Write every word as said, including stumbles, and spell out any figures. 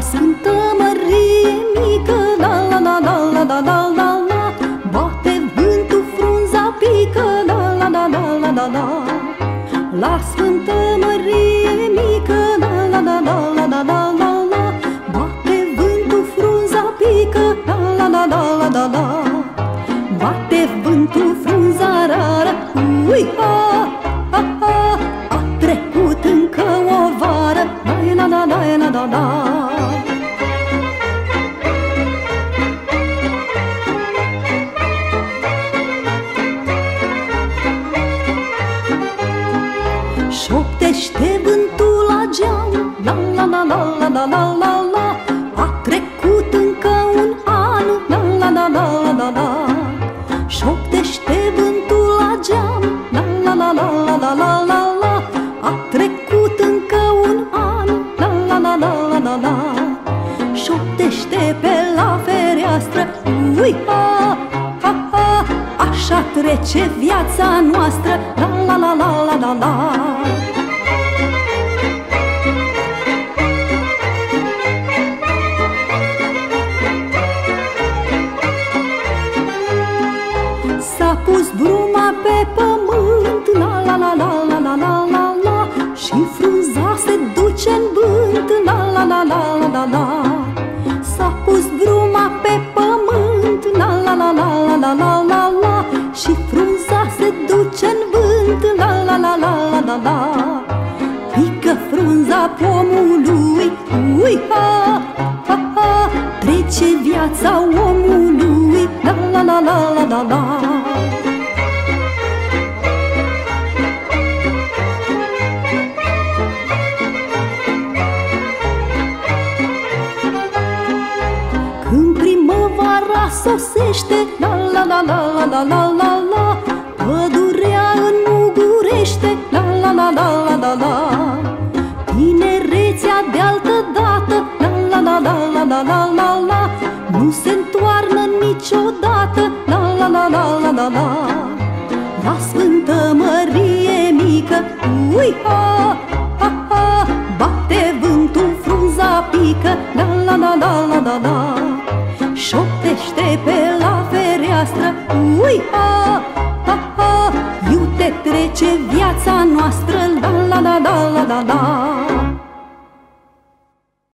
Sfântă Mărie mică, la la la la la la la la la, bate vântul, frunza pică, la la la la la la la. La Sfântă Mărie mică, la la la la la la la la la, bate vântul, frunza pică, la la la la la la la. Bate vântul, frunza rară, ui ha, ha ha, a trecut încă o vară, la la la la la la. Șoptește vântul la geam, la la la la la la la la la, a trecut încă un an, la la la la la la la. Șoptește vântul la geam, la la la la la la la la la, a trecut încă un an, la la la la la la la. Șoptește pe la fereastră, ui ha, ha ha, așa trece viața noastră, la la la la la la la. S-a pus bruma pe pământ, la la la la la la la la la, și frunza se duce în vânt, la la la la la la la. S-a pus bruma pe pământ, la la la la la la la la la, și frunza se duce în vânt, la la la la la la la. Pică frunza pomului, ui ha, ha ha, trece viața omului, la la la la la la la. Când primăvara sosește, la la la la la la la la la, pădurea înmugurește, la la la la la la la. Tinerețea de altă dată, la la la la la la la la la, nu se întoarnă niciodată, la la la la la la la. La Sfântă Mărie mică, ui ha, ha ha, bate vântul, frunza pică, la la la la la la la. Șoptește pe la fereastră, ui ha, ha ha, iute trece viața noastră, la la la la la la la.